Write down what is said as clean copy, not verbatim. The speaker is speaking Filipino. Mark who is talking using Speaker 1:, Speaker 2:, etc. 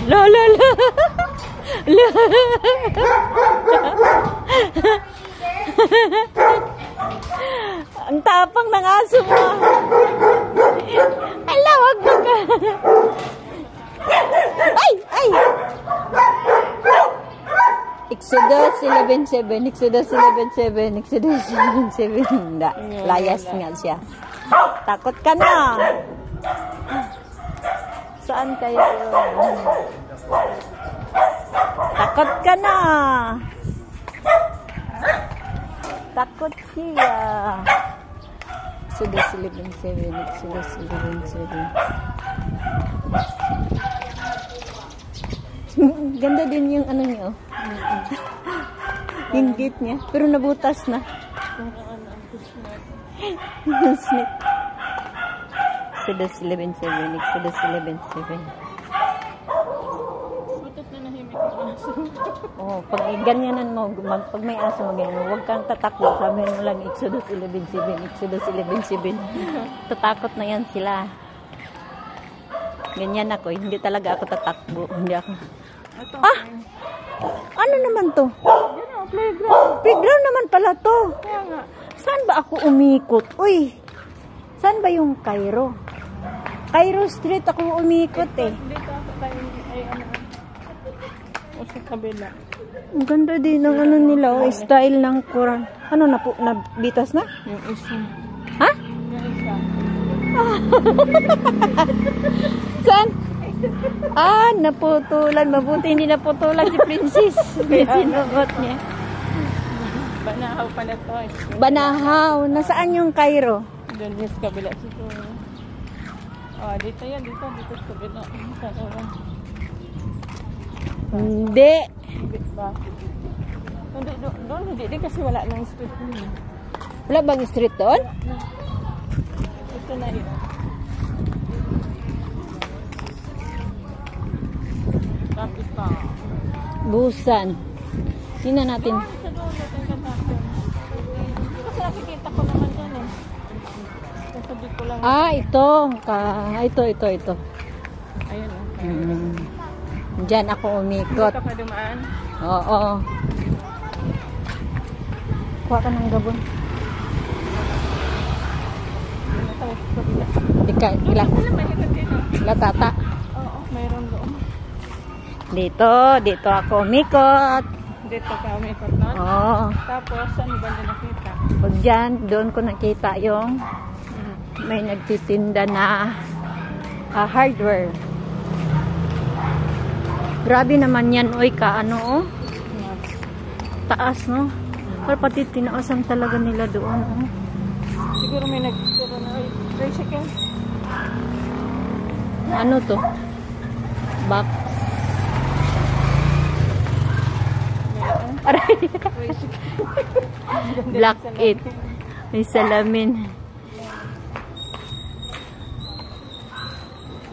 Speaker 1: La la la. La. Ang tapang ng aso mo. Ala, wag mo ka. Ay! Ay! Exodus 11:7. Exodus 11:7. Exodus 11:7. Hindi. Layas nga siya. Takot ka na. Saan kayo? Takot ka na. Takot siya. Exodus 11:7. Exodus 11:7. Ganda din yung ano niya, oh. Yung gate niya. Pero nabutas na. Snake. Exodus 11:7. Exodus 11:7.
Speaker 2: Butot na nahimik ang aso.
Speaker 1: Oh, pag ganyanan mo, pag may aso mo ganyan, huwag kang tatakbo. Sabi mo lang Exodus 11:7. Exodus 11:7. Tatakot na yan sila. Ganyan ako. Hindi talaga ako tatakbo. Hindi ako.
Speaker 2: Ito,
Speaker 1: Ah! Ano naman to?
Speaker 2: yun o, playground.
Speaker 1: Playground naman pala to.
Speaker 2: Kaya nga.
Speaker 1: Saan ba ako umikot? Uy! Saan ba yung Cairo? Cairo Street ako umikot eh.
Speaker 2: Dito ako tayo ay ano. O sa kabila.
Speaker 1: Ang ganda din ng ano nila, oh, style ng Quran. Ano na po, nabitas na?
Speaker 2: Yung isa.
Speaker 1: Ha?
Speaker 2: Yung isa.
Speaker 1: Saan? Ah, naputulan. Mabuti hindi naputulan si Princess. May sinugot niya.
Speaker 2: Banahaw pala to.
Speaker 1: Banahaw. Nasaan yung Cairo?
Speaker 2: Doon yung sa kabila siguro. Oh, dito yan. Dito sa kabila. Saan
Speaker 1: Hindi.
Speaker 2: ba? Hindi, doon hindi din kasi wala nang street niya.
Speaker 1: Wala bang street doon?
Speaker 2: Ito na yun. Tapos pa.
Speaker 1: Busan. Sina natin.
Speaker 2: Sa doon natin kanapin. Kasi nakikita ko naman yan eh. Nasabi ko lang.
Speaker 1: Ah, ito. Ito.
Speaker 2: Ayun oh.
Speaker 1: Diyan ako umikot.
Speaker 2: Dito ka dumaan.
Speaker 1: Oo. Kuha ka ng gabon.
Speaker 2: Ano tayo sa kabila?
Speaker 1: Ilang.
Speaker 2: Ano mahirap din oh.
Speaker 1: Latata.
Speaker 2: Oo, mayroon doon.
Speaker 1: Dito ako umikot.
Speaker 2: Dito ka umikot nun.
Speaker 1: Oo.
Speaker 2: Tapos, saan ba na nakita?
Speaker 1: Pag dyan, doon ko nakita yung may nagtitinda na hardware. Grabe naman yan, oy, ano, oh. Taas, no? Pero pati tinaasan talaga nila doon, oh.
Speaker 2: Siguro may nagturo na, tricycle.
Speaker 1: Ano to? Box.
Speaker 2: Meron.
Speaker 1: Aray.
Speaker 2: Tricycle.
Speaker 1: Black 8. May salamin.